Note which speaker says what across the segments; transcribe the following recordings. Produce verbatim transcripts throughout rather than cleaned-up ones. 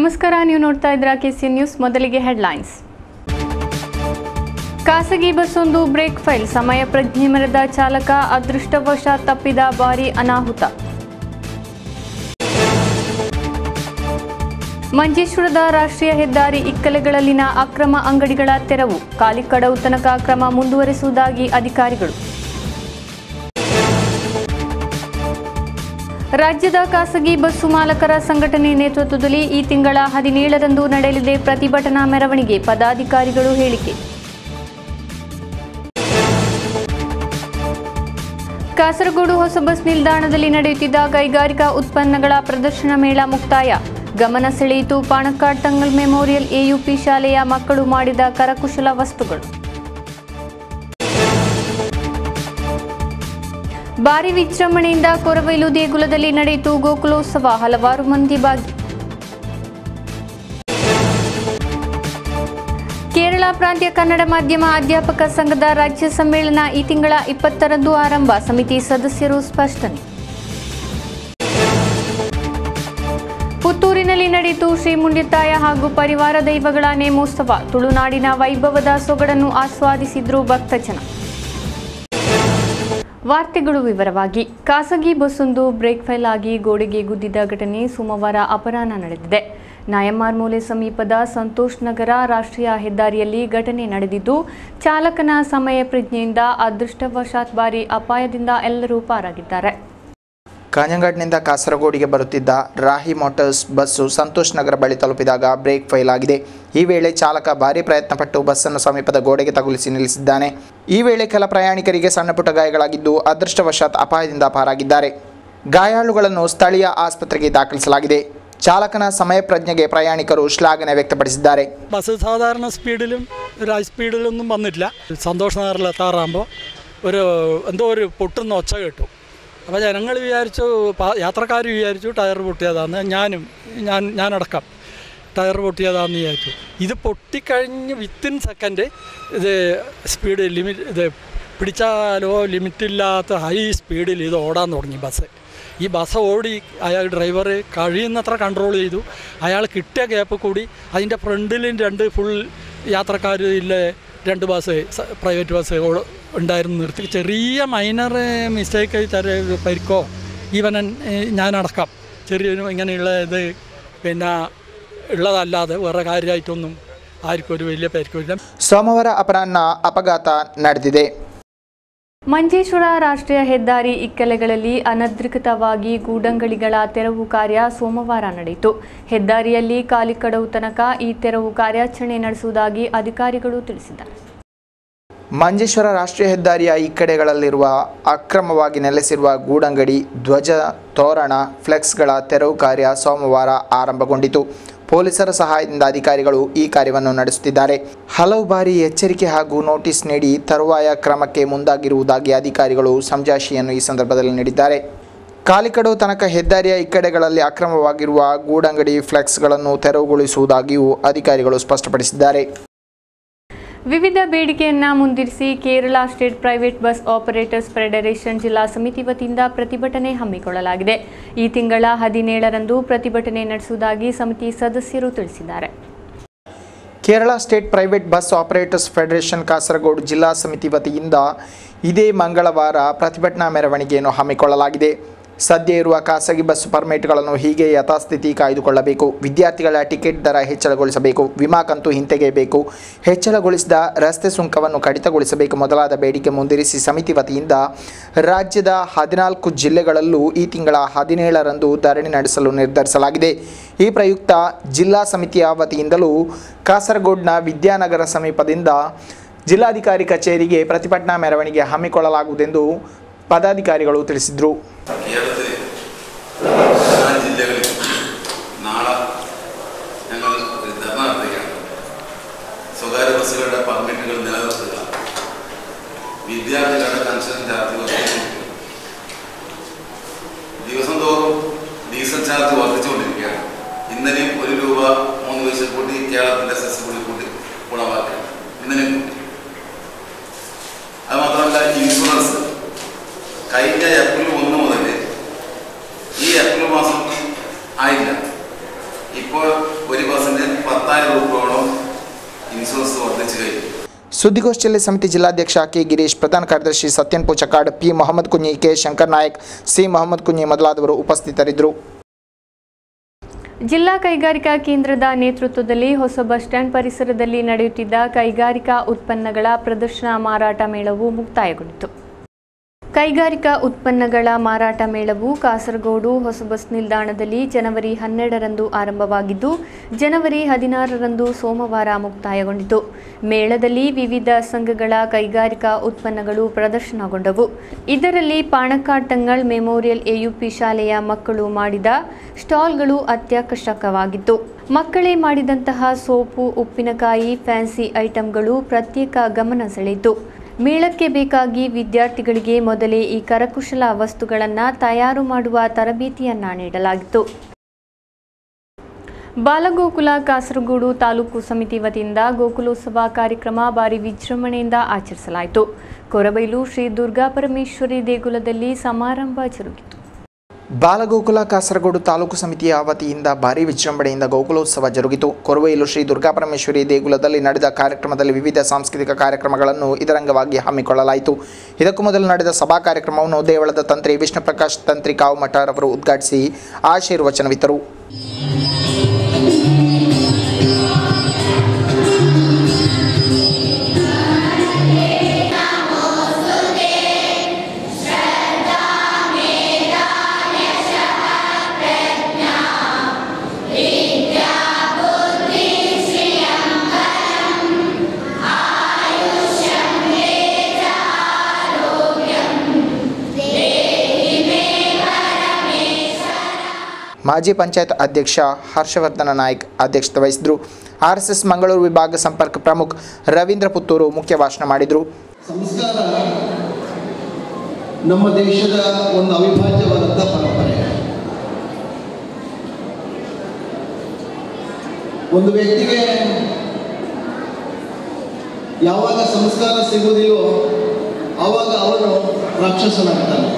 Speaker 1: ನಮಸ್ಕಾರ, ನೀವು ನೋಡ್ತಾ ಇದ್ದೀರಾ ಕೆಸಿಎನ್ ನ್ಯೂಸ್. ಮೊದಲಿಗೆ ಹೆಡ್ಲೈನ್ಸ್. ಖಾಸಗಿ ಬಸ್ಸೊಂದು ಬ್ರೇಕ್ ಫೈಲ್, ಸಮಯ ಪ್ರಜ್ಞೆ ಮೆರೆದ ಚಾಲಕ ಅದೃಷ್ಟವಶಾತ್ ತಪ್ಪಿದ ಭಾರೀ ಅನಾಹುತ. ಮಂಜೇಶ್ವರದ ರಾಷ್ಟ್ರೀಯ ಹೆದ್ದಾರಿ ಇಕ್ಕೆಲೆಗಳಲ್ಲಿನ ಅಕ್ರಮ ಅಂಗಡಿಗಳ ತೆರವು, ಕಾಲಿಕಡವು ತನಕ ಕ್ರಮ ಮುಂದುವರಿಸುವುದಾಗಿ ಅಧಿಕಾರಿಗಳು. ರಾಜ್ಯದ ಖಾಸಗಿ ಬಸ್ಸು ಮಾಲಕರ ಸಂಘಟನೆ ನೇತೃತ್ವದಲ್ಲಿ ಈ ತಿಂಗಳ ಹದಿನೇಳರಂದು ನಡೆಯಲಿದೆ ಪ್ರತಿಭಟನಾ ಮೆರವಣಿಗೆ, ಪದಾಧಿಕಾರಿಗಳು ಹೇಳಿಕೆ. ಕಾಸರಗೋಡು ಹೊಸ ಬಸ್ ನಿಲ್ದಾಣದಲ್ಲಿ ನಡೆಯುತ್ತಿದ್ದ ಕೈಗಾರಿಕಾ ಉತ್ಪನ್ನಗಳ ಪ್ರದರ್ಶನ ಮೇಳ ಮುಕ್ತಾಯ, ಗಮನ ಸೆಳೆಯಿತು ಪಾಣಕ್ಕಾಡ್ ತಂಗಲ್ ಮೆಮೋರಿಯಲ್ ಎಯುಪಿ ಶಾಲೆಯ ಮಕ್ಕಳು ಮಾಡಿದ ಕರಕುಶಲ ವಸ್ತುಗಳು. ಭಾರಿ ವಿಜೃಂಭಣೆಯಿಂದ ಕೊರವೈಲು ದೇಗುಲದಲ್ಲಿ ನಡೆಯಿತು ಗೋಕುಲೋತ್ಸವ, ಹಲವಾರು ಮಂದಿ ಭಾಗಿ. ಕೇರಳ ಪ್ರಾಂತ್ಯ ಕನ್ನಡ ಮಾಧ್ಯಮ ಅಧ್ಯಾಪಕ ಸಂಘದ ರಾಜ್ಯ ಸಮ್ಮೇಳನ ಈ ತಿಂಗಳ ಇಪ್ಪತ್ತರಂದು ಆರಂಭ, ಸಮಿತಿ ಸದಸ್ಯರು ಸ್ಪಷ್ಟನೆ. ಪುತ್ತೂರಿನಲ್ಲಿ ನಡೆಯಿತು ಶ್ರೀ ಮುಂಡ್ಯತಾಯ ಹಾಗೂ ಪರಿವಾರ ದೈವಗಳ ನೇಮೋತ್ಸವ, ತುಳುನಾಡಿನ ವೈಭವದ ಸೊಗಡನ್ನು ಆಸ್ವಾದಿಸಿದ್ರು ಭಕ್ತಜನ. ವಾರ್ತೆಗಳು ವಿವರವಾಗಿ. ಖಾಸಗಿ ಬಸ್ಸೊಂದು ಬ್ರೇಕ್ ಫೇಲ್ ಆಗಿ ಗೋಡೆಗೆ ಗುದ್ದಿದ ಘಟನೆ ಸೋಮವಾರ ಅಪರಾಹ್ನ ನಡೆದಿದೆ. ನಾಯಮಾರ್ಮೂಲೆ ಸಮೀಪದ ಸಂತೋಷ್ ನಗರ ರಾಷ್ಟ್ರೀಯ ಹೆದ್ದಾರಿಯಲ್ಲಿ ಘಟನೆ ನಡೆದಿದ್ದು, ಚಾಲಕನ ಸಮಯ ಪ್ರಜ್ಞೆಯಿಂದ ಅದೃಷ್ಟವಶಾತ್ ಭಾರೀ ಅಪಾಯದಿಂದ ಎಲ್ಲರೂ ಪಾರಾಗಿದ್ದಾರೆ.
Speaker 2: ಕಾಂಜಂಗಾಡ್ನಿಂದ ಕಾಸರಗೋಡಿಗೆ ಬರುತ್ತಿದ್ದ ರಾಹಿ ಮೋಟಾರ್ಸ್ ಬಸ್ಸು ಸಂತೋಷ್ ನಗರ ಬಳಿ ತಲುಪಿದಾಗ ಬ್ರೇಕ್ ಫೇಲ್ ಆಗಿದೆ. ಈ ವೇಳೆ ಚಾಲಕ ಭಾರೀ ಪ್ರಯತ್ನಪಟ್ಟು ಬಸ್ಸನ್ನು ಸಮೀಪದ ಗೋಡೆಗೆ ತಗುಲಿಸಿ ನಿಲ್ಲಿಸಿದ್ದಾನೆ. ಈ ವೇಳೆ ಕೆಲ ಪ್ರಯಾಣಿಕರಿಗೆ ಸಣ್ಣಪುಟ್ಟ ಗಾಯಗಳಾಗಿದ್ದು, ಅದೃಷ್ಟವಶಾತ್ ಅಪಾಯದಿಂದ ಪಾರಾಗಿದ್ದಾರೆ. ಗಾಯಾಳುಗಳನ್ನು ಸ್ಥಳೀಯ ಆಸ್ಪತ್ರೆಗೆ ದಾಖಲಿಸಲಾಗಿದೆ. ಚಾಲಕನ ಸಮಯ ಪ್ರಜ್ಞೆಗೆ ಪ್ರಯಾಣಿಕರು ಶ್ಲಾಘನೆ ವ್ಯಕ್ತಪಡಿಸಿದ್ದಾರೆ.
Speaker 3: ബസ് സാധാരണ സ്പീഡിലും ഒരു ഹൈ സ്പീഡിലൊന്നും വന്നിട്ടില്ല. സന്തോഷ് നഗറിൽ എത്താറാകുമ്പോൾ ഒരു എന്തോ ഒരു പൊട്ടുന്ന ഒച്ച കേട്ടു. അപ്പോൾ ജനങ്ങൾ വിചാരിച്ചു, യാത്രക്കാർ വിചാരിച്ചു ടയർ പൊട്ടിയതാണെന്ന്. ഞാനും ഞാൻ ഞാനടക്കം ടയർ പൊട്ടിയതാണെന്ന് വിചാരിച്ചു. ഇത് പൊട്ടിക്കഴിഞ്ഞ് വിത്തിൻ സെക്കൻഡ് ഇത് സ്പീഡ് ലിമിറ്റ് ഇത് പിടിച്ചാലോ ലിമിറ്റില്ലാത്ത ഹൈ സ്പീഡിൽ ഇത് ഓടാൻ തുടങ്ങി ബസ്. ഈ ബസ് ഓടി അയാൾ ഡ്രൈവർ കഴിയുന്നത്ര കൺട്രോൾ ചെയ്തു. അയാൾ കിട്ടിയ ഗ്യാപ്പ് കൂടി അതിൻ്റെ ഫ്രണ്ടിലും രണ്ട് ഫുൾ യാത്രക്കാർ ഇല്ല രണ്ട് ബസ് പ്രൈവറ്റ് ബസ് ഉണ്ടായിരുന്നു നിർത്തി. ചെറിയ മൈനർ മിസ്റ്റേക്ക്, ചെറിയ പരിക്കോ ഈവൻ ഞാനടക്കം ചെറിയൊരു ഇങ്ങനെയുള്ള ഇത് പിന്നെ ഉള്ളതല്ലാതെ വേറെ കാര്യമായിട്ടൊന്നും ആർക്കും ഒരു വലിയ പരിക്കില്ല.
Speaker 2: ಸೋಮವಾರ ಅಪರಾಹ್ನ ಅಪಘಾತ ನಡೆದಿದೆ.
Speaker 1: ಮಂಜೇಶ್ವರ ರಾಷ್ಟ್ರೀಯ ಹೆದ್ದಾರಿ ಇಕ್ಕೆಲೆಗಳಲ್ಲಿ ಅನಧಿಕೃತವಾಗಿ ಗೂಡಂಗಡಿಗಳ ತೆರವು ಕಾರ್ಯ ಸೋಮವಾರ ನಡೆಯಿತು. ಹೆದ್ದಾರಿಯಲ್ಲಿ ಕಾಲಿಕಡವು ತನಕ ಈ ತೆರವು ಕಾರ್ಯಾಚರಣೆ ನಡೆಸುವುದಾಗಿ ಅಧಿಕಾರಿಗಳು ತಿಳಿಸಿದ್ದಾರೆ.
Speaker 2: ಮಂಜೇಶ್ವರ ರಾಷ್ಟ್ರೀಯ ಹೆದ್ದಾರಿಯ ಇಕ್ಕಡೆಗಳಲ್ಲಿರುವ ಅಕ್ರಮವಾಗಿ ನೆಲೆಸಿರುವ ಗೂಡಂಗಡಿ, ಧ್ವಜ, ತೋರಣ, ಫ್ಲೆಕ್ಸ್ಗಳ ತೆರವು ಕಾರ್ಯ ಸೋಮವಾರ ಆರಂಭಗೊಂಡಿತು. ಪೊಲೀಸರ ಸಹಾಯದಿಂದ ಅಧಿಕಾರಿಗಳು ಈ ಕಾರ್ಯವನ್ನು ನಡೆಸುತ್ತಿದ್ದಾರೆ. ಹಲವು ಬಾರಿ ಎಚ್ಚರಿಕೆ ಹಾಗೂ ನೋಟಿಸ್ ನೀಡಿ ತರುವಾಯ ಕ್ರಮಕ್ಕೆ ಮುಂದಾಗಿರುವುದಾಗಿ ಅಧಿಕಾರಿಗಳು ಸಮಜಾಯಿಷಿಯನ್ನು ಈ ಸಂದರ್ಭದಲ್ಲಿ ನೀಡಿದ್ದಾರೆ. ಕಾಲಿಕಡವು ತನಕ ಹೆದ್ದಾರಿಯ ಇಕ್ಕಡೆಗಳಲ್ಲಿ ಅಕ್ರಮವಾಗಿರುವ ಗೂಡಂಗಡಿ, ಫ್ಲೆಕ್ಸ್ಗಳನ್ನು ತೆರವುಗೊಳಿಸುವುದಾಗಿಯೂ ಅಧಿಕಾರಿಗಳು ಸ್ಪಷ್ಟಪಡಿಸಿದ್ದಾರೆ.
Speaker 1: ವಿವಿಧ ಬೇಡಿಕೆಯನ್ನ ಮುಂದಿರಿಸಿ Kerala state private bus operators federation ಜಿಲ್ಲಾ ಸಮಿತಿ ವತಿಯಿಂದ ಪ್ರತಿಭಟನೆ ಹಮ್ಮಿಕೊಳ್ಳಲಾಗಿದೆ. ಈ ತಿಂಗಳ ಹದಿನೇಳರಂದು ಪ್ರತಿಭಟನೆ ನಡೆಸುವುದಾಗಿ ಸಮಿತಿ ಸದಸ್ಯರು ತಿಳಿಸಿದ್ದಾರೆ.
Speaker 2: Kerala state private bus operators federation Kasaragod ಜಿಲ್ಲಾ ಸಮಿತಿ ವತಿಯಿಂದ ಇದೇ ಮಂಗಳವಾರ ಪ್ರತಿಭಟನಾ ಮೆರವಣಿಗೆಯನ್ನು ಹಮ್ಮಿಕೊಳ್ಳಲಾಗಿದೆ. ಸದ್ಯ ಇರುವ ಖಾಸಗಿ ಬಸ್ ಪರ್ಮಿಟ್ಗಳನ್ನು ಹೀಗೆ ಯಥಾಸ್ಥಿತಿ ಕಾಯ್ದುಕೊಳ್ಳಬೇಕು. ವಿದ್ಯಾರ್ಥಿಗಳ ಟಿಕೆಟ್ ದರ ಹೆಚ್ಚಳಗೊಳಿಸಬೇಕು. ವಿಮಾ ಕಂತು ಹಿಂತೆಗೆಯಬೇಕು. ಹೆಚ್ಚಳಗೊಳಿಸಿದ ರಸ್ತೆ ಸುಂಕವನ್ನು ಕಡಿತಗೊಳಿಸಬೇಕು ಮೊದಲಾದ ಬೇಡಿಕೆ ಮುಂದಿರಿಸಿ ಸಮಿತಿ ವತಿಯಿಂದ ರಾಜ್ಯದ ಹದಿನಾಲ್ಕು ಜಿಲ್ಲೆಗಳಲ್ಲೂ ಈ ತಿಂಗಳ ಹದಿನೇಳರಂದು ಧರಣಿ ನಡೆಸಲು ನಿರ್ಧರಿಸಲಾಗಿದೆ. ಈ ಪ್ರಯುಕ್ತ ಜಿಲ್ಲಾ ಸಮಿತಿಯ ವತಿಯಿಂದಲೂ ಕಾಸರಗೋಡಿನ ವಿದ್ಯಾನಗರ ಸಮೀಪದಿಂದ ಜಿಲ್ಲಾಧಿಕಾರಿ ಕಚೇರಿಗೆ ಪ್ರತಿಭಟನಾ ಮೆರವಣಿಗೆ ಹಮ್ಮಿಕೊಳ್ಳಲಾಗುವುದೆಂದು ಪದಾಧಿಕಾರಿಗಳು ತಿಳಿಸಿದರು.
Speaker 4: കേരളത്തിൽ ജില്ലകളിൽ നാളെ ഞങ്ങൾ ധർണ നടത്തുകയാണ്. സ്വകാര്യ ബസ്സുകളുടെ പെർമിറ്റുകൾ നിലനിർത്തുക, വിദ്യാർത്ഥികളുടെ കൺസഷൻ ചാർജ് വർദ്ധിച്ചിരിക്കുക, ദിവസം തോറും ഡീസൽ ചാർജ് വർദ്ധിച്ചുകൊണ്ടിരിക്കുകയാണ്. ഇന്നലെയും ഒരു രൂപ മൂന്ന് പൈസ കൂട്ടി കേരളത്തിൻ്റെ സെസ് കൂടി കൂട്ടി ഗുണമാക്കുകയാണ്. ഇന്നലെയും കൂട്ടി. അതുമാത്രമല്ല, ഇൻഷുറൻസ് കഴിഞ്ഞ ഏപ്രിൽ ഒന്ന് മുതൽ ഈ ഏപ്രിൽ മാസം ആയില്ല. ഇപ്പോൾ ഒരു
Speaker 2: ಸುದ್ದಿಗೋಷ್ಠಿಯಲ್ಲಿ ಸಮಿತಿ ಜಿಲ್ಲಾಧ್ಯಕ್ಷ ಕೆ ಗಿರೀಶ್, ಪ್ರಧಾನ ಕಾರ್ಯದರ್ಶಿ Sathyan Poochakkad, P Mohammed Kunhi, K Shankar Nayak, C Mohammed Kunhi ಮೊದಲಾದವರು ಉಪಸ್ಥಿತರಿದ್ದರು.
Speaker 1: ಜಿಲ್ಲಾ ಕೈಗಾರಿಕಾ ಕೇಂದ್ರದ ನೇತೃತ್ವದಲ್ಲಿ ಹೊಸ ಬಸ್ ಸ್ಟ್ಯಾಂಡ್ ಪರಿಸರದಲ್ಲಿ ನಡೆಯುತ್ತಿದ್ದ ಕೈಗಾರಿಕಾ ಉತ್ಪನ್ನಗಳ ಪ್ರದರ್ಶನ ಮಾರಾಟ ಮೇಳವು ಮುಕ್ತಾಯಗೊಂಡಿತು. ಕೈಗಾರಿಕಾ ಉತ್ಪನ್ನಗಳ ಮಾರಾಟ ಮೇಳವು ಕಾಸರಗೋಡು ಹೊಸ ಬಸ್ ನಿಲ್ದಾಣದಲ್ಲಿ ಜನವರಿ ಹನ್ನೆರಡರಂದು ಆರಂಭವಾಗಿದ್ದು ಜನವರಿ ಹದಿನಾರರಂದು ಸೋಮವಾರ ಮುಕ್ತಾಯಗೊಂಡಿತು. ಮೇಳದಲ್ಲಿ ವಿವಿಧ ಸಂಘಗಳ ಕೈಗಾರಿಕಾ ಉತ್ಪನ್ನಗಳು ಪ್ರದರ್ಶನಗೊಂಡವು. ಇದರಲ್ಲಿ ಪಾಣಕಾಡ್ ತಂಗಳ್ ಮೆಮೋರಿಯಲ್ ಎಯುಪಿ ಶಾಲೆಯ ಮಕ್ಕಳು ಮಾಡಿದ ಸ್ಟಾಲ್ಗಳು ಅತ್ಯಾಕರ್ಷಕವಾಗಿತ್ತು. ಮಕ್ಕಳೇ ಮಾಡಿದಂತಹ ಸೋಪು, ಉಪ್ಪಿನಕಾಯಿ, ಫ್ಯಾನ್ಸಿ ಐಟಂಗಳು ಪ್ರತ್ಯೇಕ ಗಮನ ಸೆಳೆಯಿತು. ಮೇಳಕ್ಕೆ ಬೇಕಾಗಿ ವಿದ್ಯಾರ್ಥಿಗಳಿಗೆ ಮೊದಲೇ ಈ ಕರಕುಶಲ ವಸ್ತುಗಳನ್ನು ತಯಾರು ಮಾಡುವ ತರಬೇತಿಯನ್ನ ನೀಡಲಾಗಿತ್ತು. ಬಾಲಗೋಕುಲ ಕಾಸರಗೋಡು ತಾಲೂಕು ಸಮಿತಿ ವತಿಯಿಂದ ಗೋಕುಲೋತ್ಸವ ಕಾರ್ಯಕ್ರಮ ಭಾರಿ ವಿಜೃಂಭಣೆಯಿಂದ ಆಚರಿಸಲಾಯಿತು. ಕೊರಬೈಲು ಶ್ರೀ ದುರ್ಗಾಪರಮೇಶ್ವರಿ ದೇಗುಲದಲ್ಲಿ ಸಮಾರಂಭ ಜರುಗಿತು.
Speaker 2: ಬಾಲಗೋಕುಲ ಕಾಸರಗೋಡು ತಾಲೂಕು ಸಮಿತಿಯ ವತಿಯಿಂದ ಭಾರೀ ವಿಜೃಂಭಣೆಯಿಂದ ಗೋಕುಲೋತ್ಸವ ಜರುಗಿತು. ಕೊರವೈಲು ಶ್ರೀ ದುರ್ಗಾಪರಮೇಶ್ವರಿ ದೇಗುಲದಲ್ಲಿ ನಡೆದ ಕಾರ್ಯಕ್ರಮದಲ್ಲಿ ವಿವಿಧ ಸಾಂಸ್ಕೃತಿಕ ಕಾರ್ಯಕ್ರಮಗಳನ್ನು ಇದರಂಗವಾಗಿ ಹಮ್ಮಿಕೊಳ್ಳಲಾಯಿತು. ಇದಕ್ಕೂ ಮೊದಲು ನಡೆದ ಸಭಾ ಕಾರ್ಯಕ್ರಮವನ್ನು ದೇವಳದ ತಂತ್ರಿ ವಿಷ್ಣು ಪ್ರಕಾಶ್ ತಂತ್ರಿ ಕಾವುಮಠರ್ ಅವರು ಉದ್ಘಾಟಿಸಿ ಆಶೀರ್ವಚನವಿತ್ತರು. ಮಾಜಿ ಪಂಚಾಯತ್ ಅಧ್ಯಕ್ಷ ಹರ್ಷವರ್ಧನ ನಾಯ್ಕ್ ಅಧ್ಯಕ್ಷತೆ ವಹಿಸಿದರು. ಆರ್ ಎಸ್ ಎಸ್ ಮಂಗಳೂರು ವಿಭಾಗ ಸಂಪರ್ಕ ಪ್ರಮುಖ ರವೀಂದ್ರ ಪುತ್ತೂರು ಮುಖ್ಯ ಭಾಷಣ ಮಾಡಿದರು.
Speaker 5: ಸಂಸ್ಕಾರ ನಮ್ಮ ದೇಶದ ಒಂದು ಅವಿಭಾಜ್ಯವಾದಂಥ ಪರಂಪರೆ. ಒಂದು ವ್ಯಕ್ತಿಗೆ ಯಾವಾಗ ಸಂಸ್ಕಾರ ಸಿಗುವುದಿಲ್ಲೋ ಆವಾಗ ಅವನು ರಾಕ್ಷಸನಾಗ್ತಾನೆ.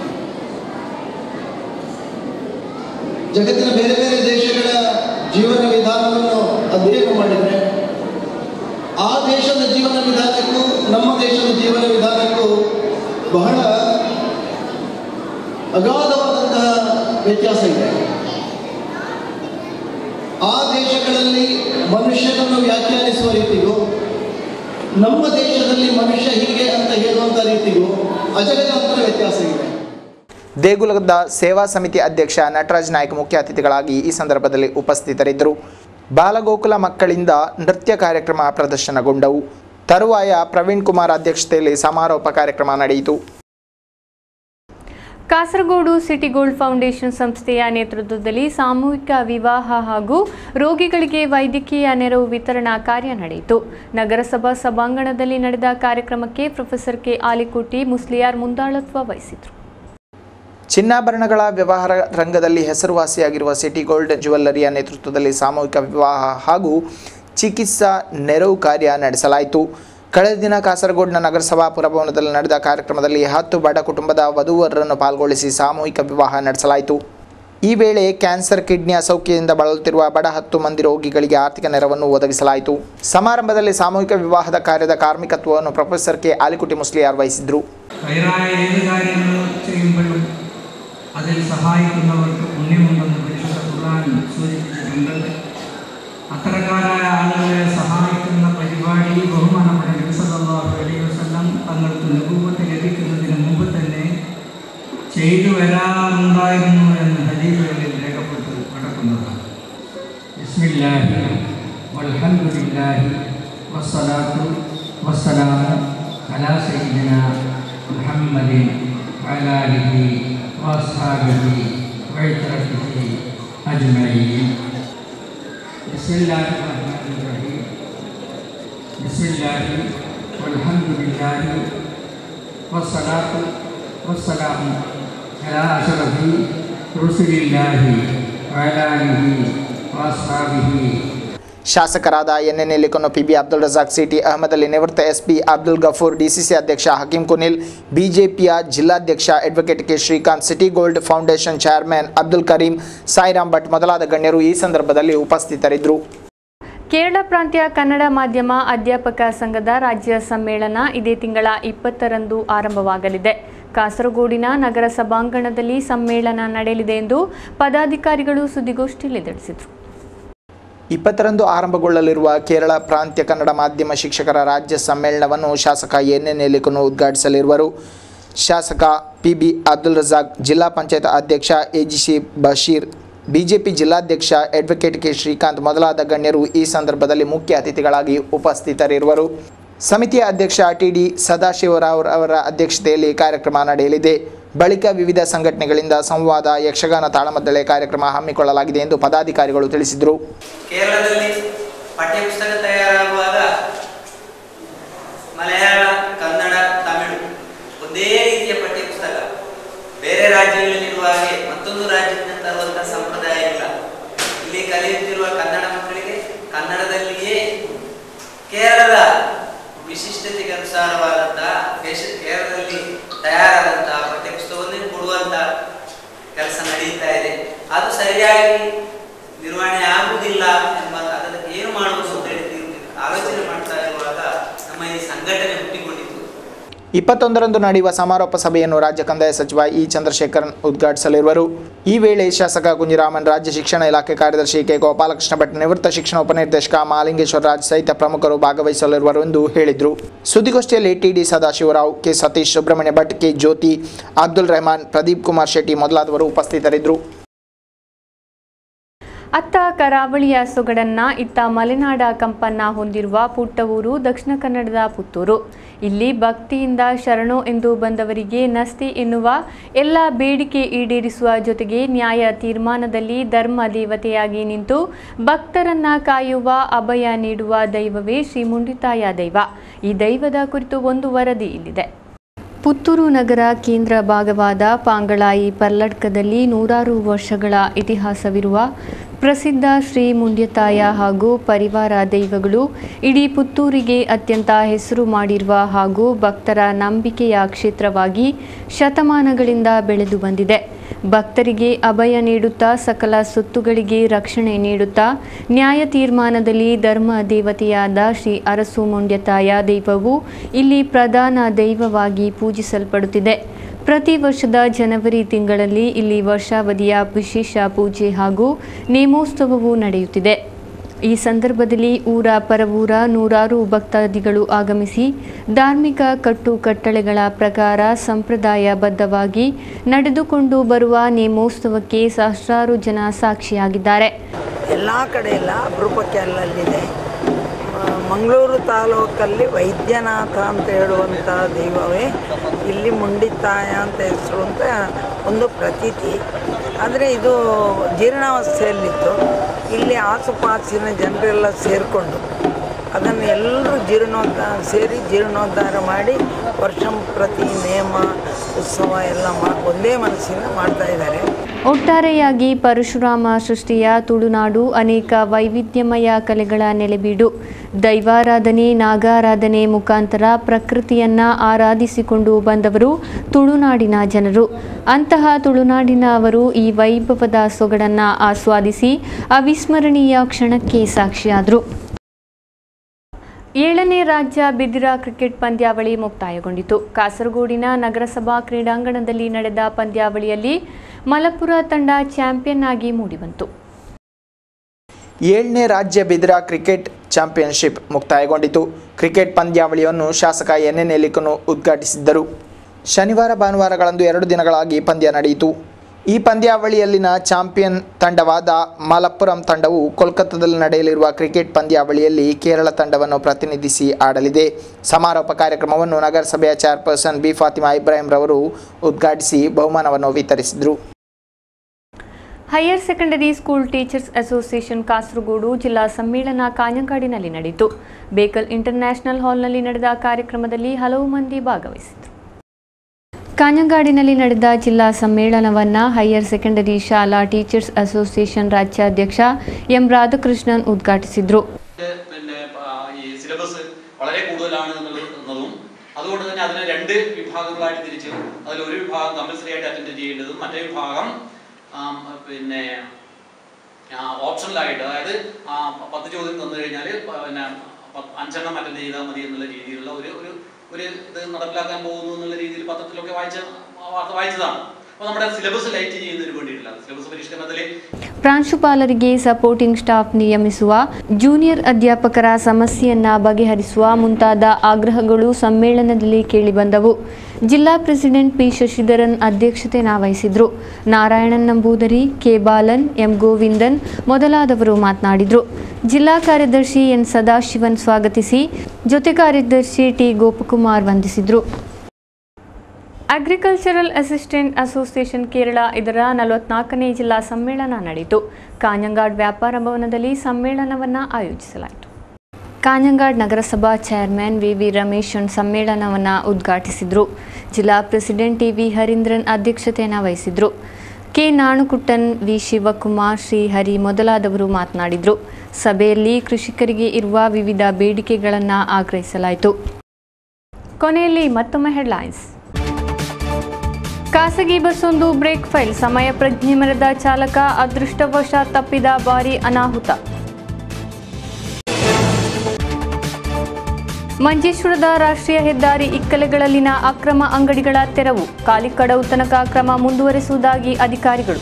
Speaker 5: ಜಗತ್ತಿನ ಬೇರೆ ಬೇರೆ ದೇಶಗಳ ಜೀವನ ವಿಧಾನವನ್ನು ಅಧ್ಯಯನ ಮಾಡಿದರೆ ಆ ದೇಶದ ಜೀವನ ವಿಧಾನಕ್ಕೂ ನಮ್ಮ ದೇಶದ ಜೀವನ ವಿಧಾನಕ್ಕೂ ಬಹಳ ಅಗಾಧವಾದಂತಹ ವ್ಯತ್ಯಾಸ ಇದೆ. ಆ ದೇಶಗಳಲ್ಲಿ ಮನುಷ್ಯನನ್ನು ವ್ಯಾಖ್ಯಾನಿಸುವ ರೀತಿಗೂ ನಮ್ಮ ದೇಶದಲ್ಲಿ ಮನುಷ್ಯ ಹೀಗೆ ಅಂತ ಹೇಳುವಂಥ ರೀತಿಗೂ ಅಜಗಜಾಂತರ ವ್ಯತ್ಯಾಸ ಇದೆ.
Speaker 2: ದೇಗುಲದ ಸೇವಾ ಸಮಿತಿ ಅಧ್ಯಕ್ಷ ನಟರಾಜ್ ನಾಯ್ಕ್ ಮುಖ್ಯ ಅತಿಥಿಗಳಾಗಿ ಈ ಸಂದರ್ಭದಲ್ಲಿ ಉಪಸ್ಥಿತರಿದ್ದರು. ಬಾಲಗೋಕುಲ ಮಕ್ಕಳಿಂದ ನೃತ್ಯ ಕಾರ್ಯಕ್ರಮ ಪ್ರದರ್ಶನಗೊಂಡವು. ತರುವಾಯ ಪ್ರವೀಣ್ ಕುಮಾರ್ ಅಧ್ಯಕ್ಷತೆಯಲ್ಲಿ ಸಮಾರೋಪ ಕಾರ್ಯಕ್ರಮ ನಡೆಯಿತು.
Speaker 1: ಕಾಸರಗೋಡು ಸಿಟಿ ಗೋಲ್ಡ್ ಫೌಂಡೇಶನ್ ಸಂಸ್ಥೆಯ ನೇತೃತ್ವದಲ್ಲಿ ಸಾಮೂಹಿಕ ವಿವಾಹ ಹಾಗೂ ರೋಗಿಗಳಿಗೆ ವೈದ್ಯಕೀಯ ನೆರವು ವಿತರಣಾ ಕಾರ್ಯ ನಡೆಯಿತು. ನಗರಸಭಾ ಸಭಾಂಗಣದಲ್ಲಿ ನಡೆದ ಕಾರ್ಯಕ್ರಮಕ್ಕೆ ಪ್ರೊಫೆಸರ್ ಕೆ ಆಲಿಕೋಟಿ ಮುಸ್ಲಿಯಾರ್ ಮುಂದಾಳತ್ವ ವಹಿಸಿದರು.
Speaker 2: ಚಿನ್ನಾಭರಣಗಳ ವ್ಯವಹಾರ ರಂಗದಲ್ಲಿ ಹೆಸರುವಾಸಿಯಾಗಿರುವ ಸಿಟಿ ಗೋಲ್ಡ್ ಜ್ಯುವೆಲ್ಲರಿಯ ನೇತೃತ್ವದಲ್ಲಿ ಸಾಮೂಹಿಕ ವಿವಾಹ ಹಾಗೂ ಚಿಕಿತ್ಸಾ ನೆರವು ಕಾರ್ಯ ನಡೆಸಲಾಯಿತು. ಕಳೆದ ದಿನ ಕಾಸರಗೋಡಿನ ನಗರಸಭಾ ಪುರಭವನದಲ್ಲಿ ನಡೆದ ಕಾರ್ಯಕ್ರಮದಲ್ಲಿ ಹತ್ತು ಬಡ ಕುಟುಂಬದ ವಧುವರರನ್ನು ಪಾಲ್ಗೊಳಿಸಿ ಸಾಮೂಹಿಕ ವಿವಾಹ ನಡೆಸಲಾಯಿತು. ಈ ವೇಳೆ ಕ್ಯಾನ್ಸರ್, ಕಿಡ್ನಿ ಅಸೌಖ್ಯದಿಂದ ಬಳಲುತ್ತಿರುವ ಬಡ ಹತ್ತು ಮಂದಿ ರೋಗಿಗಳಿಗೆ ಆರ್ಥಿಕ ನೆರವನ್ನು ಒದಗಿಸಲಾಯಿತು. ಸಮಾರಂಭದಲ್ಲಿ ಸಾಮೂಹಿಕ ವಿವಾಹದ ಕಾರ್ಯದ ಕಾರ್ಮಿಕತ್ವವನ್ನು ಪ್ರೊಫೆಸರ್ ಕೆ ಆಲಿಕುಟಿ ಮುಸ್ಲಿಯಾರ್ വഹിಸಿದರು.
Speaker 6: അതിൽ സഹായിക്കുന്നവർക്ക് പുണ്യമുണ്ടെന്ന് പരിശുദ്ധ ഖുർആൻ സൂചിപ്പിച്ചിട്ടുണ്ട്. അത്തരക്കാരായ ആളുകളെ സഹായിക്കുന്ന പരിപാടി ബഹുമാനപ്പെട്ട നബി സല്ലല്ലാഹു അലൈഹി വസല്ലം തങ്ങൾക്ക് നബുവത്ത് ലഭിക്കുന്നതിന് മുമ്പ് തന്നെ ചെയ്തു വരാറുണ്ടായിരുന്നു എന്ന് ഹദീസുകളിൽ രേഖപ്പെട്ട് കിടക്കുന്നതാണ്. ബിസ്മില്ലാഹി വൽഹംദുലില്ലാഹി വസ്സലാത്തു വസ്സലാമു അലാ സയ്യിദിനാ മുഹമ്മദിൻ വഅലാ ആലിഹി വഅസ്ഹാബിഹി വഅത്ബാഇഹി അജ്മഈൻ. ബിസ്മില്ലാഹിർ റഹ്മാനിർ റഹീം. ബിസ്മില്ലാഹി വൽഹംദുലില്ലാഹി വസ്സലാത്തു വസ്സലാമു അലാ അശ്റഫി റുസുലില്ലാഹി വഅലാ ആലിഹി വഅസ്ഹാബിഹി.
Speaker 2: ಶಾಸಕರಾದ N N Nellikunnu, P B Abdul Razak, C T Ahmed Ali, ನಿವೃತ್ತ S P Abdul Gafoor, DCC ಅಧ್ಯಕ್ಷ ಹಕೀಂ ಕುನಿಲ್, ಬಿಜೆಪಿಯ ಜಿಲ್ಲಾಧ್ಯಕ್ಷ advocate K Srikanth, city gold foundation chairman Abdul Karim, Sairam Bhat ಮೊದಲಾದ ಗಣ್ಯರು ಈ ಸಂದರ್ಭದಲ್ಲಿ ಉಪಸ್ಥಿತರಿದ್ದರು.
Speaker 1: ಕೇರಳ ಪ್ರಾಂತ್ಯ ಕನ್ನಡ ಮಾಧ್ಯಮ ಅಧ್ಯಾಪಕ ಸಂಘದ ರಾಜ್ಯ ಸಮ್ಮೇಳನ ಇದೇ ತಿಂಗಳ ಇಪ್ಪತ್ತರಂದು ಆರಂಭವಾಗಲಿದೆ. ಕಾಸರಗೋಡಿನ ನಗರ ಸಭಾಂಗಣದಲ್ಲಿ ಸಮ್ಮೇಳನ ನಡೆಯಲಿದೆ ಎಂದು ಪದಾಧಿಕಾರಿಗಳು ಸುದ್ದಿಗೋಷ್ಠಿಯಲ್ಲಿ ತಿಳಿಸಿದರು.
Speaker 2: ಇಪ್ಪತ್ತರಂದು ಆರಂಭಗೊಳ್ಳಲಿರುವ ಕೇರಳ ಪ್ರಾಂತ್ಯ ಕನ್ನಡ ಮಾಧ್ಯಮ ಶಿಕ್ಷಕರ ರಾಜ್ಯ ಸಮ್ಮೇಳನವನ್ನು ಶಾಸಕ ಎನ್ ಎನ್ ಎಲಿಕನು ಉದ್ಘಾಟಿಸಲಿರುವರು. ಶಾಸಕ ಪಿ ಬಿ ಅಬ್ದುಲ್ ರಜಾಕ್, ಜಿಲ್ಲಾ ಪಂಚಾಯತ್ ಅಧ್ಯಕ್ಷ A G C Basheer, BJP ಜಿಲ್ಲಾಧ್ಯಕ್ಷ ಅಡ್ವೊಕೇಟ್ ಕೆ ಶ್ರೀಕಾಂತ್ ಮೊದಲಾದ ಗಣ್ಯರು ಈ ಸಂದರ್ಭದಲ್ಲಿ ಮುಖ್ಯ ಅತಿಥಿಗಳಾಗಿ ಉಪಸ್ಥಿತರಿರುವರು. ಸಮಿತಿಯ ಅಧ್ಯಕ್ಷ ಟಿ ಡಿ ಸದಾಶಿವರಾವ್ ಅವರ ಅಧ್ಯಕ್ಷತೆಯಲ್ಲಿ ಕಾರ್ಯಕ್ರಮ ನಡೆಯಲಿದೆ. ಬಳಿಕ ವಿವಿಧ ಸಂಘಟನೆಗಳಿಂದ ಸಂವಾದ, ಯಕ್ಷಗಾನ ತಾಳಮದ್ದಳೆ ಕಾರ್ಯಕ್ರಮ ಹಮ್ಮಿಕೊಳ್ಳಲಾಗಿದೆ ಎಂದು ಪದಾಧಿಕಾರಿಗಳು ತಿಳಿಸಿದರು.
Speaker 7: ಕೇರಳದಲ್ಲಿ ಪಠ್ಯಪುಸ್ತಕ ತಯಾರಾಗುವಾಗ ಮಲಯಾಳ, ಕನ್ನಡ, ತಮಿಳು ಒಂದೇ ರೀತಿಯ ಪಠ್ಯಪುಸ್ತಕ. ಬೇರೆ ರಾಜ್ಯಗಳಲ್ಲಿರುವ ಹಾಗೆ ಮತ್ತೊಂದು ರಾಜ್ಯದಿಂದ ತರುವಂತಹ ಸಂಪ್ರದಾಯ ಇಲ್ಲ. ಇಲ್ಲಿ ಕಲಿಯುತ್ತಿರುವ ಕನ್ನಡ ಮಕ್ಕಳಿಗೆ ಕನ್ನಡದಲ್ಲಿಯೇ ಕೇರಳದ ವಿಶಿಷ್ಟತೆಗೆ ಅನುಸಾರವಾದಂತಹ ಕೇರಳದಲ್ಲಿ ತಯಾರಾದಂತಹ ಪಠ್ಯಪುಸ್ತಕವನ್ನು ಕೊಡುವಂತಹ ಕೆಲಸ ನಡೀತಾ ಇದೆ. ಅದು ಸರಿಯಾಗಿ ನಿರ್ವಹಣೆ ಆಗುವುದಿಲ್ಲ ಎಂಬ ಅದಕ್ಕೆ ಏನು ಮಾಡುವುದು ಅಂತ ಹೇಳಿ ಆಲೋಚನೆ ಮಾಡ್ತಾ ಇರುವಾಗ ನಮ್ಮ ಈ ಸಂಘಟನೆ ಹುಟ್ಟಿಕೊಂಡಿತು.
Speaker 2: ಇಪ್ಪತ್ತೊಂದರಂದು ನಡೆಯುವ ಸಮಾರೋಪ ಸಭೆಯನ್ನು ರಾಜ್ಯ ಕಂದಾಯ ಸಚಿವ ಇ ಚಂದ್ರಶೇಖರನ್ ಉದ್ಘಾಟಿಸಲಿರುವರು. ಈ ವೇಳೆ ಶಾಸಕ ಕುಂಜಿರಾಮನ್, ರಾಜ್ಯ ಶಿಕ್ಷಣ ಇಲಾಖೆ ಕಾರ್ಯದರ್ಶಿ ಕೆ ಗೋಪಾಲಕೃಷ್ಣ ಭಟ್, ನಿವೃತ್ತ ಶಿಕ್ಷಣ ಉಪನಿರ್ದೇಶಕ ಮಹಾಲಿಂಗೇಶ್ವರ ರಾಜ್ ಸಹಿತ ಪ್ರಮುಖರು ಭಾಗವಹಿಸಲಿರುವರು ಎಂದು ಹೇಳಿದರು. ಸುದ್ದಿಗೋಷ್ಠಿಯಲ್ಲಿ T D Sadashivarao, K Satish, Subrahmanya Bhat, K Jyothi, Abdul Rehman, Pradeep Kumar Shetty ಮೊದಲಾದವರು ಉಪಸ್ಥಿತರಿದ್ದರು.
Speaker 1: ಅತ್ತ ಕರಾವಳಿಯ ಸೊಗಡನ್ನ, ಇತ್ತ ಮಲೆನಾಡ ಕಂಪನ್ನ ಹೊಂದಿರುವ ಪುಟ್ಟ ಊರು ದಕ್ಷಿಣ ಕನ್ನಡದ ಪುತ್ತೂರು. ಇಲ್ಲಿ ಭಕ್ತಿಯಿಂದ ಶರಣು ಎಂದು ಬಂದವರಿಗೆ ನಸ್ತಿ ಎನ್ನುವ ಎಲ್ಲ ಬೇಡಿಕೆ ಈಡೇರಿಸುವ ಜೊತೆಗೆ ನ್ಯಾಯ ತೀರ್ಮಾನದಲ್ಲಿ ಧರ್ಮ ದೇವತೆಯಾಗಿ ನಿಂತು ಭಕ್ತರನ್ನ ಕಾಯುವ, ಅಭಯ ನೀಡುವ ದೈವವೇ ಶ್ರೀ ಮುಂಡಿತಾಯ ದೈವ. ಈ ದೈವದ ಕುರಿತು ಒಂದು ವರದಿ ಇಲ್ಲಿದೆ. ಪುತ್ತೂರು ನಗರ ಕೇಂದ್ರ ಭಾಗವಾದ ಪಾಂಗಳಾಯಿ ಪಲ್ಲಡ್ಕದಲ್ಲಿ ನೂರಾರು ವರ್ಷಗಳ ಇತಿಹಾಸವಿರುವ ಪ್ರಸಿದ್ಧ ಶ್ರೀ ಮುಂಡ್ಯತಾಯ ಹಾಗೂ ಪರಿವಾರ ದೈವಗಳು ಇಡೀ ಪುತ್ತೂರಿಗೆ ಅತ್ಯಂತ ಹೆಸರು ಮಾಡಿರುವ ಹಾಗೂ ಭಕ್ತರ ನಂಬಿಕೆಯ ಕ್ಷೇತ್ರವಾಗಿ ಶತಮಾನಗಳಿಂದ ಬೆಳೆದು ಬಂದಿದೆ. ಭಕ್ತರಿಗೆ ಅಭಯ ನೀಡುತ್ತಾ, ಸಕಲ ಸೊತ್ತುಗಳಿಗೆ ರಕ್ಷಣೆ ನೀಡುತ್ತಾ, ನ್ಯಾಯ ತೀರ್ಮಾನದಲ್ಲಿ ಧರ್ಮ ದೇವತೆಯಾದ ಶ್ರೀ ಅರಸು ಮುಂಡ್ಯತಾಯ ದೈವವು ಇಲ್ಲಿ ಪ್ರಧಾನ ದೈವವಾಗಿ ಪೂಜಿಸಲ್ಪಡುತ್ತಿದೆ. ಪ್ರತಿ ವರ್ಷದ ಜನವರಿ ತಿಂಗಳಲ್ಲಿ ಇಲ್ಲಿ ವರ್ಷಾವಧಿಯ ವಿಶೇಷ ಪೂಜೆ ಹಾಗೂ ನೇಮೋತ್ಸವವು ನಡೆಯುತ್ತಿದೆ. ಈ ಸಂದರ್ಭದಲ್ಲಿ ಊರ ಪರವೂರ ನೂರಾರು ಭಕ್ತಾದಿಗಳು ಆಗಮಿಸಿ ಧಾರ್ಮಿಕ ಕಟ್ಟುಕಟ್ಟಳೆಗಳ ಪ್ರಕಾರ ಸಂಪ್ರದಾಯಬದ್ಧವಾಗಿ ನಡೆದುಕೊಂಡು ಬರುವ ನೇಮೋತ್ಸವಕ್ಕೆ ಸಹಸ್ರಾರು ಜನ ಸಾಕ್ಷಿಯಾಗಿದ್ದಾರೆ.
Speaker 8: ಎಲ್ಲ ಕಡೆ ಎಲ್ಲ ಅಪರೂಪಕ್ಕೆ ಅಲ್ಲಲ್ಲಿದೆ. ಮಂಗಳೂರು ತಾಲೂಕಲ್ಲಿ ವೈದ್ಯನಾಥ ಅಂತ ಹೇಳುವಂಥ ದೈವವೇ ಇಲ್ಲಿ ಮುಂಡಿತಾಯ ಅಂತ ಹೆಸರು ಅಂತ ಒಂದು ಪ್ರತೀತಿ. ಆದರೆ ಇದು ಜೀರ್ಣಾವಸ್ಥೆಯಲ್ಲಿತ್ತು. ಇಲ್ಲಿ ಆಸುಪಾಸಿನ ಜನರೆಲ್ಲ ಸೇರಿಕೊಂಡು ಅದನ್ನು ಎಲ್ಲರೂ ಜೀರ್ಣೋದ್ಧಾರ ಸೇರಿ ಜೀರ್ಣೋದ್ಧಾರ ಮಾಡಿ ವರ್ಷ ಪ್ರತಿ ನೇಮ ಉತ್ಸವ ಎಲ್ಲ ಮಾ ಒಂದೇ ಮನಸ್ಸಿಂದ ಮಾಡ್ತಾ ಇದ್ದಾರೆ.
Speaker 1: ಒಟ್ಟಾರೆಯಾಗಿ ಪರಶುರಾಮ ಸೃಷ್ಟಿಯ ತುಳುನಾಡು ಅನೇಕ ವೈವಿಧ್ಯಮಯ ಕಲೆಗಳ ನೆಲೆಬೀಡು. ದೈವಾರಾಧನೆ, ನಾಗಾರಾಧನೆ ಮುಖಾಂತರ ಪ್ರಕೃತಿಯನ್ನ ಆರಾಧಿಸಿಕೊಂಡು ಬಂದವರು ತುಳುನಾಡಿನ ಜನರು. ಅಂತಹ ತುಳುನಾಡಿನ ಅವರು ಈ ವೈಭವದ ಸೊಗಡನ್ನ ಆಸ್ವಾದಿಸಿ ಅವಿಸ್ಮರಣೀಯ ಕ್ಷಣಕ್ಕೆ ಸಾಕ್ಷಿಯಾದರು. ಏಳನೇ ರಾಜ್ಯ ಬಿದಿರ ಕ್ರಿಕೆಟ್ ಪಂದ್ಯಾವಳಿ ಮುಕ್ತಾಯಗೊಂಡಿತು. ಕಾಸರಗೋಡಿನ ನಗರಸಭಾ ಕ್ರೀಡಾಂಗಣದಲ್ಲಿ ನಡೆದ ಪಂದ್ಯಾವಳಿಯಲ್ಲಿ ಮಲಪುರ ತಂಡ ಚಾಂಪಿಯನ್ ಆಗಿ ಮೂಡಿಬಂತು.
Speaker 2: ಏಳನೇ ರಾಜ್ಯ ಬಿದಿರ ಕ್ರಿಕೆಟ್ ಚಾಂಪಿಯನ್ಶಿಪ್ ಮುಕ್ತಾಯಗೊಂಡಿತು. ಕ್ರಿಕೆಟ್ ಪಂದ್ಯಾವಳಿಯನ್ನು ಶಾಸಕ ಎನ್ ಎನ್ ಎಲಿಕನು ಉದ್ಘಾಟಿಸಿದ್ದರು. ಶನಿವಾರ ಭಾನುವಾರಗಳಂದು ಎರಡು ದಿನಗಳಾಗಿ ಪಂದ್ಯ ನಡೆಯಿತು. ಈ ಪಂದ್ಯಾವಳಿಯಲ್ಲಿನ ಚಾಂಪಿಯನ್ ತಂಡವಾದ ಮಲಪ್ಪುರಂ ತಂಡವು ಕೋಲ್ಕತ್ತಾದಲ್ಲಿ ನಡೆಯಲಿರುವ ಕ್ರಿಕೆಟ್ ಪಂದ್ಯಾವಳಿಯಲ್ಲಿ ಕೇರಳ ತಂಡವನ್ನು ಪ್ರತಿನಿಧಿಸಿ ಆಡಲಿದೆ. ಸಮಾರೋಪ ಕಾರ್ಯಕ್ರಮವನ್ನು ನಗರಸಭೆಯ ಚೇರ್ಪರ್ಸನ್ ಬಿ ಫಾತಿಮಾ ಇಬ್ರಾಹಿಂ ರವರು ಉದ್ಘಾಟಿಸಿ ಬಹುಮಾನವನ್ನು ವಿತರಿಸಿದರು.
Speaker 1: Higher secondary school teachers association Kasaragod ಜಿಲ್ಲಾ ಸಮ್ಮೇಳನ ಕಾഞ്ഞങ്ങാಡಿನಲ್ಲಿ ನಡೆಯಿತು. ಬೇಕಲ್ ಇಂಟರ್ನ್ಯಾಷನಲ್ ಹಾಲ್ನಲ್ಲಿ ನಡೆದ ಕಾರ್ಯಕ್ರಮದಲ್ಲಿ ಹಲವು ಮಂದಿ ಭಾಗವಹಿಸಿದರು. ಕಾഞ്ഞങ്ങാಡಿನಲ್ಲಿ ನಡೆದ ಜಿಲ್ಲಾ ಸಮ್ಮೇಳನವನ್ನು ಹೈಯರ್ ಸೆಕೆಂಡರಿ ಶಾಲಾ ಟೀಚರ್ಸ್ ಅಸೋಸಿಯೇಷನ್ ರಾಜ್ಯಾಧ್ಯಕ್ಷ ಎಂ ರಾಧಾಕೃಷ್ಣನ್ ಉದ್ಘಾಟಿಸಿದರು.
Speaker 9: വളരെ കൂടുതലാണ് എന്നുള്ളതും അതുകൊണ്ട് തന്നെ അതിനെ രണ്ട് വിഭാഗങ്ങളായിട്ട് തിരിച്ചു അതിൽ ഒരു വിഭാഗം കമ്പൽസറി ആയിട്ട് അറ്റൻഡ് ചെയ്യേണ്ടതും മറ്റേ വിഭാഗം പിന്നെ ഓപ്ഷണലായിട്ട്, അതായത് പത്ത് ചോദ്യം തന്നു കഴിഞ്ഞാൽ പിന്നെ അഞ്ചെണ്ണം അറ്റൻഡ് ചെയ്താൽ മതി എന്നുള്ള രീതിയിലുള്ള ഒരു ഒരു ഒരു ഇത് നടപ്പിലാക്കാൻ പോകുന്നു എന്നുള്ള രീതിയിൽ പത്രത്തിലൊക്കെ വായിച്ച വാർത്ത വായിച്ചതാണ്. അപ്പോൾ നമ്മുടെ സിലബസ് ലൈറ്റ് ചെയ്യുന്നതിന് വേണ്ടിയിട്ടില്ല, സിലബസ് പരിഷ്കരണത്തിൽ
Speaker 1: ಪ್ರಾಂಶುಪಾಲರಿಗೆ ಸಪೋರ್ಟಿಂಗ್ ಸ್ಟಾಫ್ ನಿಯಮಿಸುವ, ಜೂನಿಯರ್ ಅಧ್ಯಾಪಕರ ಸಮಸ್ಯೆಯನ್ನ ಬಗೆಹರಿಸುವ ಮುಂತಾದ ಆಗ್ರಹಗಳು ಸಮ್ಮೇಳನದಲ್ಲಿ ಕೇಳಿಬಂದವು. ಜಿಲ್ಲಾ ಪ್ರೆಸಿಡೆಂಟ್ ಪಿ ಶಶಿಧರನ್ ಅಧ್ಯಕ್ಷತೆ ವಹಿಸಿದ್ರು. ನಾರಾಯಣನ್ ನಂಬೂದರಿ, ಕೆ ಬಾಲನ್, ಎಂ ಗೋವಿಂದನ್ ಮೊದಲಾದವರು ಮಾತನಾಡಿದರು. ಜಿಲ್ಲಾ ಕಾರ್ಯದರ್ಶಿ ಎನ್ ಸದಾಶಿವನ್ ಸ್ವಾಗತಿಸಿ, ಜೊತೆ ಕಾರ್ಯದರ್ಶಿ ಟಿ ಗೋಪಕುಮಾರ್ ವಂದಿಸಿದರು. ಅಗ್ರಿಕಲ್ಚರಲ್ ಅಸಿಸ್ಟೆಂಟ್ ಅಸೋಸಿಯೇಷನ್ ಕೇರಳ ಇದರ ನಲವತ್ನಾಲ್ಕನೇ ಜಿಲ್ಲಾ ಸಮ್ಮೇಳನ ನಡೆಯಿತು. ಕಾಂಜಂಗಾಡ್ ವ್ಯಾಪಾರ ಭವನದಲ್ಲಿ ಸಮ್ಮೇಳನವನ್ನು ಆಯೋಜಿಸಲಾಯಿತು. ಕಾಂಜಂಗಾಡ್ ನಗರಸಭಾ ಚೇರ್ಮನ್ ವಿ ವಿ ರಮೇಶ್ ಸಮ್ಮೇಳನವನ್ನು ಉದ್ಘಾಟಿಸಿದರು. ಜಿಲ್ಲಾ ಪ್ರೆಸಿಡೆಂಟ್ ಟಿ ವಿ ಹರೀಂದ್ರನ್ ಅಧ್ಯಕ್ಷತೆಯನ್ನು ವಹಿಸಿದರು. ಕೆ ನಾಣುಕುಟ್ಟನ್, ವಿ ಶಿವಕುಮಾರ್, ಶ್ರೀಹರಿ ಮೊದಲಾದವರು ಮಾತನಾಡಿದರು. ಸಭೆಯಲ್ಲಿ ಕೃಷಿಕರಿಗೆ ಇರುವ ವಿವಿಧ ಬೇಡಿಕೆಗಳನ್ನು ಆಗ್ರಹಿಸಲಾಯಿತು. ಕೊನೆಯಲ್ಲಿ ಮತ್ತೊಮ್ಮೆ ಹೆಡ್ಲೈನ್ಸ್. ಖಾಸಗಿ ಬಸ್ಸೊಂದು ಬ್ರೇಕ್ ಫೈಲ್, ಸಮಯ ಪ್ರಜ್ಞೆ ಮೆರೆದ ಚಾಲಕ ಅದೃಷ್ಟವಶ ತಪ್ಪಿದ ಭಾರೀ ಅನಾಹುತ. ಮಂಜೇಶ್ವರದ ರಾಷ್ಟ್ರೀಯ ಹೆದ್ದಾರಿ ಇಕ್ಕಲೆಗಳಲ್ಲಿನ ಅಕ್ರಮ ಅಂಗಡಿಗಳ ತೆರವು, ಕಾಲಿಕಡವು ತನಕ ಕ್ರಮ ಮುಂದುವರೆಸುವುದಾಗಿ ಅಧಿಕಾರಿಗಳು.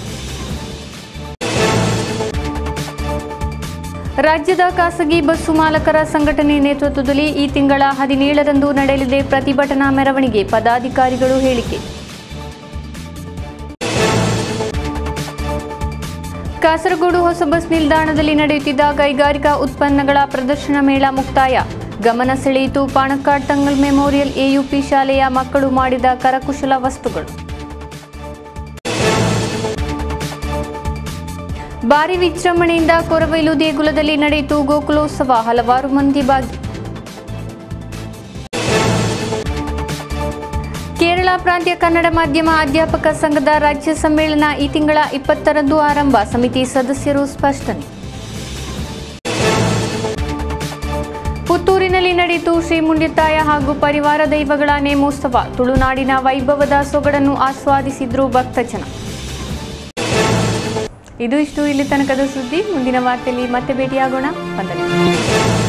Speaker 1: ರಾಜ್ಯದ ಖಾಸಗಿ ಬಸ್ಸು ಮಾಲಕರ ಸಂಘಟನೆ ನೇತೃತ್ವದಲ್ಲಿ ಈ ತಿಂಗಳ ಹದಿನೇಳರಂದು ನಡೆಯಲಿದೆ ಪ್ರತಿಭಟನಾ ಮೆರವಣಿಗೆ, ಪದಾಧಿಕಾರಿಗಳು ಹೇಳಿಕೆ. ಕಾಸರಗೋಡು ಹೊಸ ಬಸ್ ನಿಲ್ದಾಣದಲ್ಲಿ ನಡೆಯುತ್ತಿದ್ದ ಕೈಗಾರಿಕಾ ಉತ್ಪನ್ನಗಳ ಪ್ರದರ್ಶನ ಮೇಳ ಮುಕ್ತಾಯ, ಗಮನ ಸೆಳೆಯಿತು ಪಾಣಕ್ಕಾಡ್ ತಂಗಲ್ ಮೆಮೋರಿಯಲ್ ಎಯುಪಿ ಶಾಲೆಯ ಮಕ್ಕಳು ಮಾಡಿದ ಕರಕುಶಲ ವಸ್ತುಗಳು. ಭಾರಿ ವಿಜೃಂಭಣೆಯಿಂದ ಕೊರವೈಲು ದೇಗುಲದಲ್ಲಿ ನಡೆಯಿತು ಗೋಕುಲೋತ್ಸವ, ಹಲವಾರು ಮಂದಿ ಭಾಗಿ. ಕೇರಳ ಪ್ರಾಂತ್ಯ ಕನ್ನಡ ಮಾಧ್ಯಮ ಅಧ್ಯಾಪಕ ಸಂಘದ ರಾಜ್ಯ ಸಮ್ಮೇಳನ ಈ ತಿಂಗಳ ಇಪ್ಪತ್ತರಂದು ಆರಂಭ, ಸಮಿತಿ ಸದಸ್ಯರು ಸ್ಪಷ್ಟನೆ. ಪುತ್ತೂರಿನಲ್ಲಿ ನಡೆಯಿತು ಶ್ರೀ ಮುಂಡ್ಯತಾಯ ಹಾಗೂ ಪರಿವಾರ ದೈವಗಳ ನೇಮೋತ್ಸವ, ತುಳುನಾಡಿನ ವೈಭವದ ಸೊಗಡನ್ನು ಆಸ್ವಾದಿಸಿದ್ರು ಭಕ್ತಜನ. ಇದು ಇಷ್ಟು ಇಲ್ಲಿ ತನಕದ ಸುದ್ದಿ. ಮುಂದಿನ ವಾರ್ತೆಯಲ್ಲಿ ಮತ್ತೆ ಭೇಟಿಯಾಗೋಣ. ವಂದನೆಗಳು.